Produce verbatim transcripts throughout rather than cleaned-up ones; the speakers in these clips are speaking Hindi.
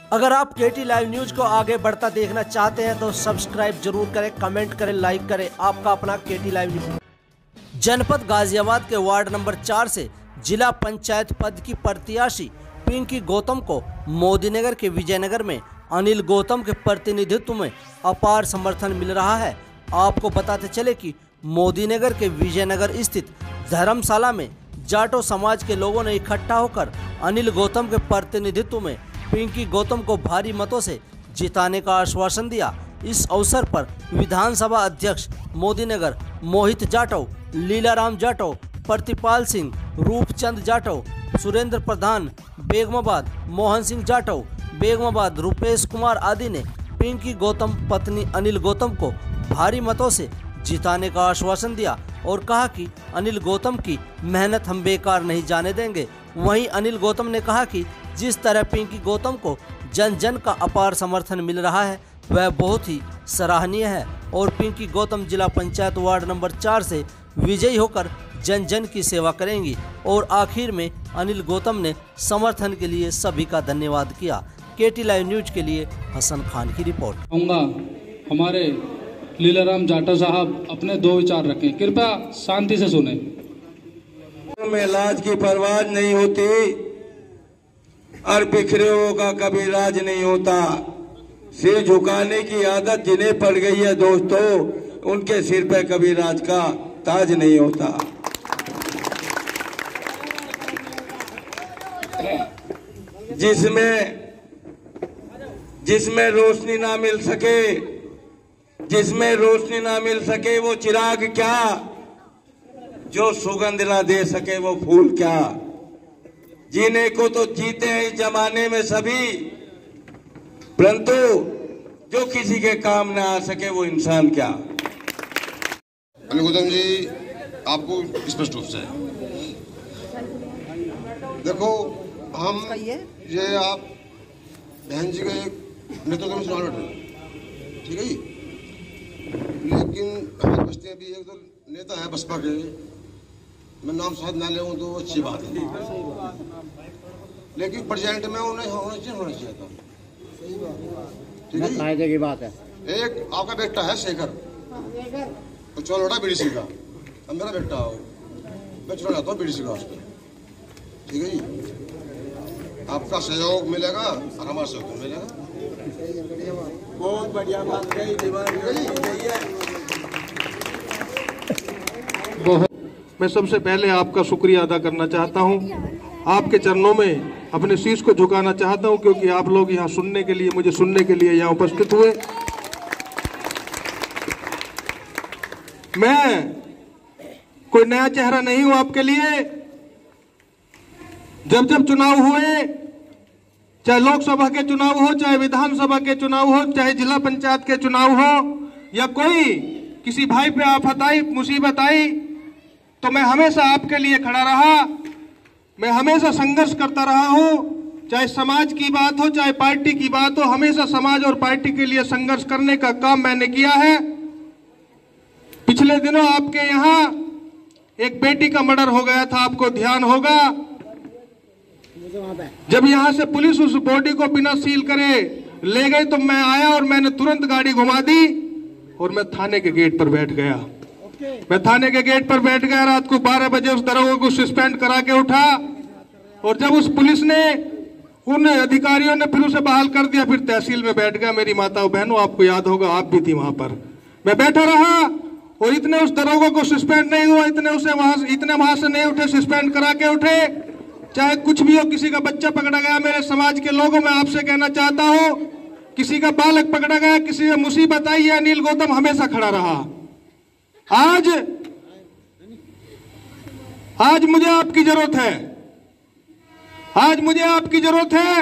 अगर आप केटी लाइव न्यूज को आगे बढ़ता देखना चाहते हैं तो सब्सक्राइब जरूर करें, कमेंट करें, लाइक करें। आपका अपना केटी लाइव न्यूज। जनपद गाजियाबाद के वार्ड नंबर चार से जिला पंचायत पद की प्रत्याशी पिंकी गौतम को मोदीनगर के विजयनगर में अनिल गौतम के प्रतिनिधित्व में अपार समर्थन मिल रहा है। आपको बताते चले कि मोदीनगर के विजयनगर स्थित धर्मशाला में जाटो समाज के लोगों ने इकट्ठा होकर अनिल गौतम के प्रतिनिधित्व में पिंकी गौतम को भारी मतों से जिताने का आश्वासन दिया। इस अवसर पर विधानसभा अध्यक्ष मोदीनगर मोहित जाटव, लीलाराम जाटव, प्रतिपाल सिंह, रूपचंद जाटव, सुरेंद्र प्रधान, बेगमाबाद मोहन सिंह जाटव, बेगमाबाद रुपेश कुमार आदि ने पिंकी गौतम पत्नी अनिल गौतम को भारी मतों से जिताने का आश्वासन दिया और कहा कि अनिल गौतम की मेहनत हम बेकार नहीं जाने देंगे। वहीं अनिल गौतम ने कहा कि जिस तरह पिंकी गौतम को जन जन का अपार समर्थन मिल रहा है वह बहुत ही सराहनीय है और पिंकी गौतम जिला पंचायत वार्ड नंबर चार से विजयी होकर जन जन की सेवा करेंगी। और आखिर में अनिल गौतम ने समर्थन के लिए सभी का धन्यवाद किया। केटी लाइव न्यूज के लिए हसन खान की रिपोर्ट। हमारे लीलाराम जाटव साहब अपने दो विचार रखें, कृपया शांति से सुने। में लाज की परवाह नहीं होती और बिखरे हुओं का कभी राज नहीं होता। सिर झुकाने की आदत जिन्हें पड़ गई है दोस्तों, उनके सिर पे कभी राज का ताज नहीं होता। जिसमें जिसमें रोशनी ना मिल सके जिसमें रोशनी ना मिल सके वो चिराग क्या, जो सुगंध ना दे सके वो फूल क्या। जीने को तो जीते हैं इस जमाने में सभी, परंतु जो किसी के काम ना आ सके वो इंसान क्या। अनिल गौतम जी, आपको स्पष्ट रूप से देखो, हम ये आप बहन जी के नेतृत्व में चुनाव लड़ रहे हैं, ठीक है जी, लेकिन हमारी बस्ती में भी एक दो नेता है बसपा के, मैं नाम शायद ना ले तो अच्छी बात है, लेकिन प्रेजेंट में उन्हें होना चाहिए होना चाहिए था, ठीक है। फायदे की बात है। एक आपका बेटा है शेखर, तो चुनाव लड़ा बीडीसी का, अब मेरा बेटा हो, मैं चुनाव लड़ता हूँ बीडीसी का उस पर, ठीक है जी। आपका सहयोग मिलेगा और हमारा सहयोग मिलेगा। बहुत बढ़िया बात है। मैं सबसे पहले आपका शुक्रिया अदा करना चाहता हूं, आपके चरणों में अपने शीश को झुकाना चाहता हूं, क्योंकि आप लोग यहां सुनने के लिए, मुझे सुनने के लिए यहां उपस्थित हुए। मैं कोई नया चेहरा नहीं हूं आपके लिए। जब जब चुनाव हुए, चाहे लोकसभा के चुनाव हो, चाहे विधानसभा के चुनाव हो, चाहे जिला पंचायत के चुनाव हो, या कोई किसी भाई पे आफत आई, मुसीबत आई, तो मैं हमेशा आपके लिए खड़ा रहा। मैं हमेशा संघर्ष करता रहा हूं, चाहे समाज की बात हो, चाहे पार्टी की बात हो, हमेशा समाज और पार्टी के लिए संघर्ष करने का काम मैंने किया है। पिछले दिनों आपके यहाँ एक बेटी का मर्डर हो गया था, आपको ध्यान होगा। जब यहां से पुलिस उस बॉडी को बिना सील करे ले गई तो मैं आया और मैंने तुरंत गाड़ी घुमा दी और मैं थाने के गेट पर बैठ गया। मैं थाने के गेट पर बैठ गया, रात को बारह बजे उस दरोगा को सस्पेंड करा के उठा, और जब उस पुलिस ने, उन अधिकारियों ने फिर उसे बहाल कर दिया, फिर तहसील में बैठ गया। मेरी माताओं बहनों, आपको याद होगा, आप भी थी वहां पर। मैं बैठा रहा और इतने उस दरोगा को सस्पेंड नहीं हुआ, इतने उसे वहां इतने वहां से नहीं उठे, सस्पेंड करा के उठे। चाहे कुछ भी हो, किसी का बच्चा पकड़ा गया, मेरे समाज के लोगों, मैं आपसे कहना चाहता हूं, किसी का बालक पकड़ा गया, किसी में मुसीबत आई है, अनिल गौतम हमेशा खड़ा रहा। आज आज मुझे आपकी जरूरत है, आज मुझे आपकी जरूरत है।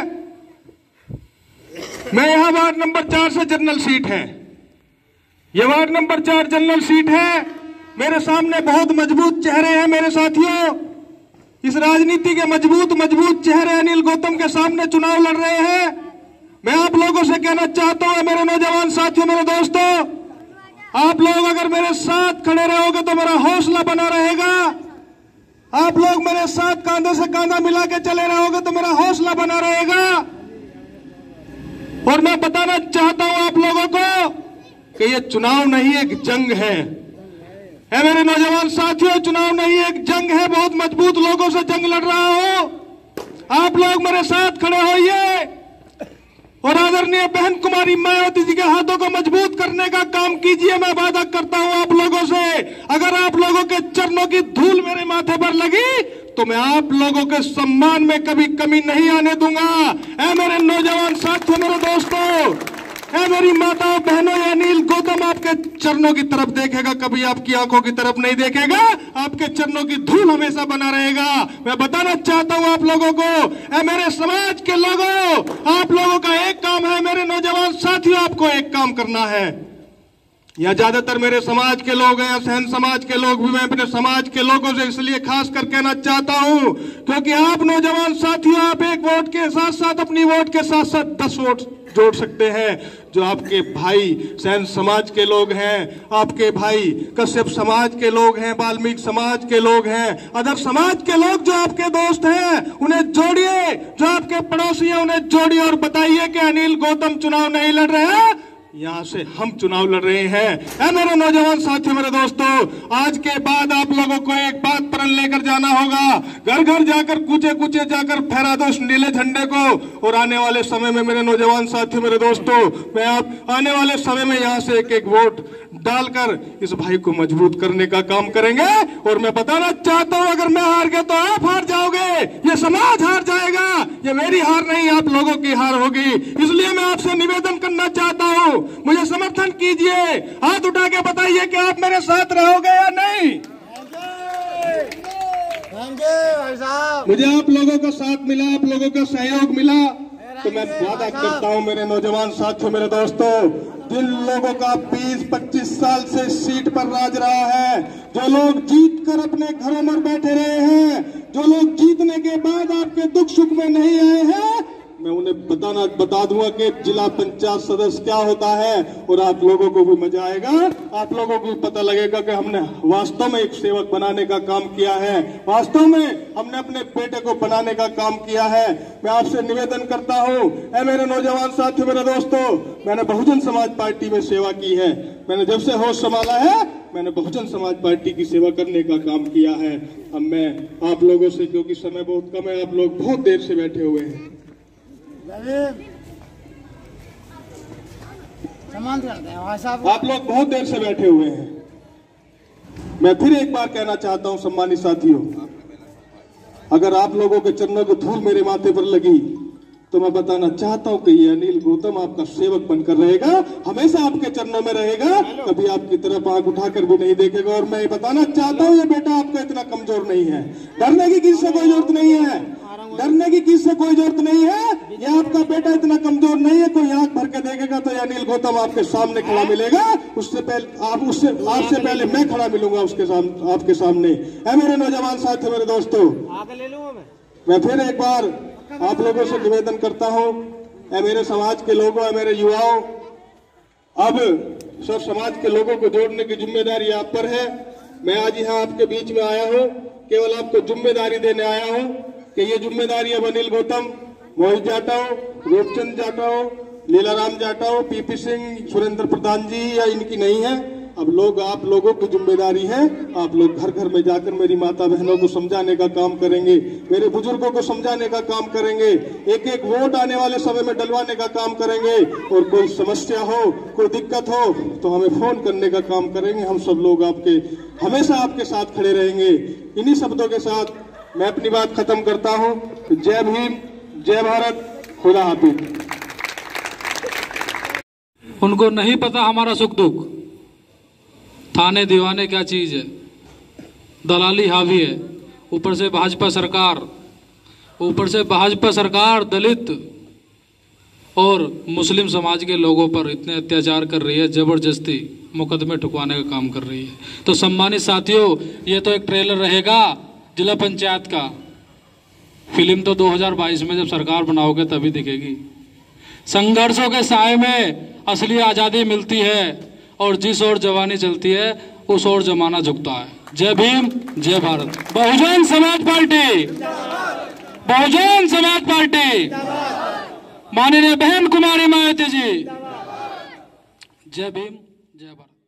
मैं यहां वार्ड नंबर चार से जनरल सीट है, यह वार्ड नंबर चार जनरल सीट है। मेरे सामने बहुत मजबूत चेहरे हैं मेरे साथियों। इस राजनीति के मजबूत मजबूत चेहरे अनिल गौतम के सामने चुनाव लड़ रहे हैं। मैं आप लोगों से कहना चाहता हूं, मेरे नौजवान साथियों, मेरे दोस्तों, आप लोग अगर मेरे साथ खड़े रहोगे तो मेरा हौसला बना रहेगा। आप लोग मेरे साथ कांधे से कांधा मिला के चले रहोगे तो मेरा हौसला बना रहेगा। और मैं बताना चाहता हूं आप लोगों को कि ये चुनाव नहीं एक जंग है। है मेरे नौजवान साथियों, चुनाव नहीं एक जंग है। बहुत मजबूत लोगों से जंग लड़ रहा हूं। आप लोग मेरे साथ खड़े होइए और आदरणीय बहन कुमारी मायावती जी के हाथों को मजबूत करने का काम कीजिए। मैं वादा करता हूं आप लोगों से, अगर आप लोगों के चरणों की धूल मेरे माथे पर लगी तो मैं आप लोगों के सम्मान में कभी कमी नहीं आने दूंगा। ऐ मेरे नौजवान साथियों, मेरे दोस्तों, ऐ मेरी माताओं बहनों, अनिल गौतम आपके चरणों की तरफ देखेगा, कभी आपकी आंखों की तरफ नहीं देखेगा। आपके चरणों की धूल हमेशा बना रहेगा। मैं बताना चाहता हूं आप लोगों को, ऐ मेरे समाज के लोगों, आप लोगों का एक काम है। मेरे नौजवान साथियों, आपको एक काम करना है। या ज्यादातर मेरे समाज के लोग हैं, सहन समाज के लोग भी, मैं अपने समाज के लोगों से इसलिए खास कर कहना चाहता हूं क्योंकि आप नौजवान साथियों, आप एक वोट के साथ साथ अपनी वोट के साथ साथ दस वोट जोड़ सकते हैं। जो आपके भाई सहन समाज के लोग हैं, आपके भाई कश्यप समाज के लोग हैं, वाल्मीकि समाज के लोग हैं, अदर समाज के लोग जो आपके दोस्त हैं, उन्हें जोड़िए। जो आपके पड़ोसी हैं उन्हें जोड़िए और बताइए कि अनिल गौतम चुनाव नहीं लड़ रहे हैं, यहां से हम चुनाव लड़ रहे हैं। ऐ मेरे नौजवान साथियों, मेरे दोस्तों, आज के बाद आप लोगों को एक बात प्रण लेकर जाना होगा। घर घर जाकर, कूचे कूचे जाकर फहरा दो उस नीले झंडे को। और आने वाले समय में मेरे नौजवान साथियों, मेरे दोस्तों, मैं आप आने वाले समय में यहां से एक एक वोट डालकर इस भाई को मजबूत करने का काम करेंगे। और मैं बताना चाहता हूं, अगर मैं हार गया तो आप हार जाओगे, ये समाज हार जाएगा। ये मेरी हार नहीं, आप लोगों की हार होगी। इसलिए मैं आपसे निवेदन करना चाहता हूं, मुझे समर्थन कीजिए। हाथ उठा के बताइए कि आप मेरे साथ रहोगे या नहीं। मुझे आप लोगों का साथ मिला, आप लोगों का सहयोग मिला, तो मैं वादा करता हूं मेरे नौजवान साथियों, मेरे दोस्तों, जिन लोगों का बीस पच्चीस साल से सीट पर राज रहा है, जो लोग जीत कर अपने घरों में बैठे रहे हैं, जो लोग जीतने के बाद आपके दुख सुख में नहीं आए हैं, मैं उन्हें बताना बता दूंगा कि जिला पंचायत सदस्य क्या होता है। और आप लोगों को भी मजा आएगा, आप लोगों को भी पता लगेगा कि हमने वास्तव में एक सेवक बनाने का काम किया है, वास्तव में हमने अपने बेटे को बनाने का काम किया है। मैं आपसे निवेदन करता हूं, ऐ मेरे नौजवान साथियों, मेरे दोस्तों, मैंने बहुजन समाज पार्टी में सेवा की है। मैंने जब से होश संभाला है, मैंने बहुजन समाज पार्टी की सेवा करने का काम किया है। अब मैं आप लोगों से, क्योंकि समय बहुत कम है, आप लोग बहुत देर से बैठे हुए हैं, आप लोग बहुत देर से बैठे हुए हैं। मैं फिर एक बार कहना चाहता हूं सम्मानित साथियों, अगर आप लोगों के चरणों की धूल मेरे माथे पर लगी तो मैं बताना चाहता हूं कि ये अनिल गौतम आपका सेवक बनकर रहेगा, हमेशा आपके चरणों में रहेगा, कभी आपकी तरफ आंख उठाकर भी नहीं देखेगा। और मैं बताना चाहता हूं, ये बेटा आपका इतना कमजोर नहीं है, डरने की किसी से कोई जरूरत नहीं है, डरने की किसी से कोई जरूरत नहीं है। ये आपका बेटा इतना कमजोर नहीं है, कोई आंख भर के देखेगा तो अनिल गौतम आपके सामने खड़ा मिलेगा। उससे पहले आप उससे आपसे पहले मैं खड़ा मिलूंगा उसके सामने, आपके सामने। है मेरे नौजवान साथी, मेरे दोस्तों, मैं फिर एक बार आप लोगों से निवेदन करता हूं, ऐ मेरे समाज के लोगों, ऐ मेरे युवाओं, अब सब समाज के लोगों को जोड़ने की जिम्मेदारी आप पर है। मैं आज यहाँ आपके बीच में आया हूँ, केवल आपको जिम्मेदारी देने आया हूँ कि ये जिम्मेदारी अब अनिल गौतम, मोहित जाटव, रूपचंद जाटव, लीलाराम जाटव, पीपी सिंह, सुरेंद्र प्रधान जी या इनकी नहीं है। अब लोग, आप लोगों की जिम्मेदारी है। आप लोग घर घर में जाकर मेरी माता बहनों को समझाने का काम करेंगे, मेरे बुजुर्गों को समझाने का काम करेंगे, एक एक वोट आने वाले समय में डलवाने का काम करेंगे। और कोई समस्या हो, कोई दिक्कत हो तो हमें फोन करने का काम करेंगे। हम सब लोग आपके, हमेशा आपके साथ खड़े रहेंगे। इन्हीं शब्दों के साथ मैं अपनी बात खत्म करता हूं। जय भीम, जय भारत, खुदा हाफिज। उनको नहीं पता हमारा सुख दुख, थाने दीवाने क्या चीज है, दलाली हावी है, ऊपर से भाजपा सरकार, ऊपर से भाजपा सरकार दलित और मुस्लिम समाज के लोगों पर इतने अत्याचार कर रही है, जबरदस्ती मुकदमे ठुकवाने का काम कर रही है। तो सम्मानित साथियों, ये तो एक ट्रेलर रहेगा जिला पंचायत का, फिल्म तो दो हज़ार बाईस में जब सरकार बनाओगे तभी दिखेगी। संघर्षों के साए में असली आजादी मिलती है और जिस ओर जवानी चलती है उस ओर जमाना झुकता है। जय भीम, जय भारत। बहुजन समाज पार्टी, बहुजन समाज पार्टी माननीय बहन कुमारी मायावती जी। जय भीम, जय भारत।